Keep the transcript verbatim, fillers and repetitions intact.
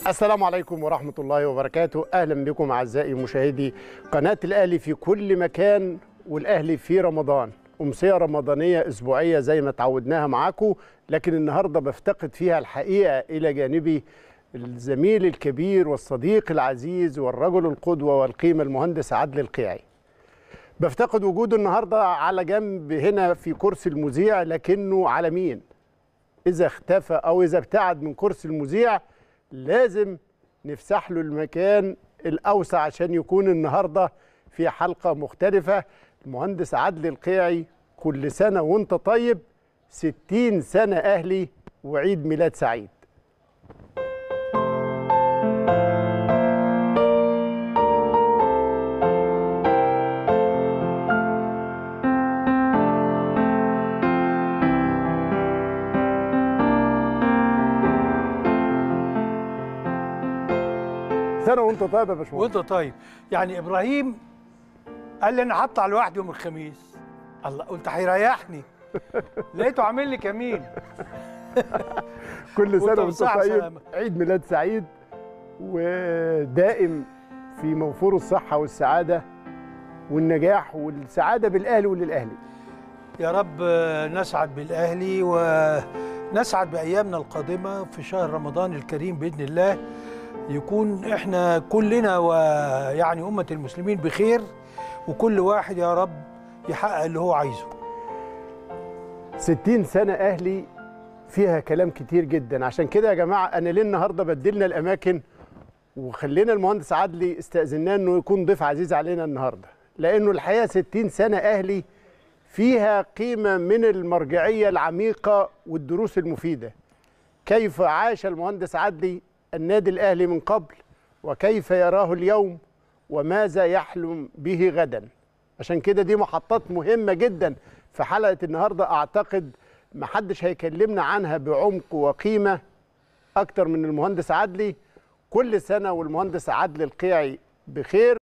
السلام عليكم ورحمة الله وبركاته. أهلا بكم أعزائي مشاهدي قناة الأهلي في كل مكان، والأهلي في رمضان، أمسية رمضانية أسبوعية زي ما تعودناها معاكم، لكن النهاردة بفتقد فيها الحقيقة إلى جانبي الزميل الكبير والصديق العزيز والرجل القدوة والقيمة المهندس عادل القيعي. بفتقد وجوده النهاردة على جنب هنا في كرسي المذيع، لكنه على مين؟ إذا اختفى أو إذا ابتعد من كرسي المذيع لازم نفسح له المكان الأوسع عشان يكون النهاردة في حلقة مختلفة. المهندس عادل القيعي، كل سنة وانت طيب، ستين سنة أهلي وعيد ميلاد سعيد. سنة وانت طيب يا باشمهندس. وانت طيب. يعني ابراهيم قال لي انا هطلع لوحدي يوم الخميس. الله، قلت هيريحني. لقيته عامل لي كمين. كل سنة وانت طيب، عيد ميلاد سعيد ودائم في موفور الصحة والسعادة والنجاح والسعادة بالأهلي وللأهلي. يا رب نسعد بالأهلي ونسعد بأيامنا القادمة في شهر رمضان الكريم بإذن الله. يكون احنا كلنا ويعني أمة المسلمين بخير، وكل واحد يا رب يحقق اللي هو عايزه. ستين سنة أهلي فيها كلام كتير جدا، عشان كده يا جماعة أنا ليه النهاردة بدلنا الأماكن وخلينا المهندس عادلي استأذناه إنه يكون ضيف عزيز علينا النهاردة، لأنه الحقيقة ستين سنة أهلي فيها قيمة من المرجعية العميقة والدروس المفيدة. كيف عاش المهندس عادلي النادي الأهلي من قبل، وكيف يراه اليوم، وماذا يحلم به غدا. عشان كده دي محطات مهمة جدا في حلقة النهاردة، أعتقد محدش هيكلمنا عنها بعمق وقيمة أكتر من المهندس عادلي. كل سنة والمهندس عادل القيعي بخير.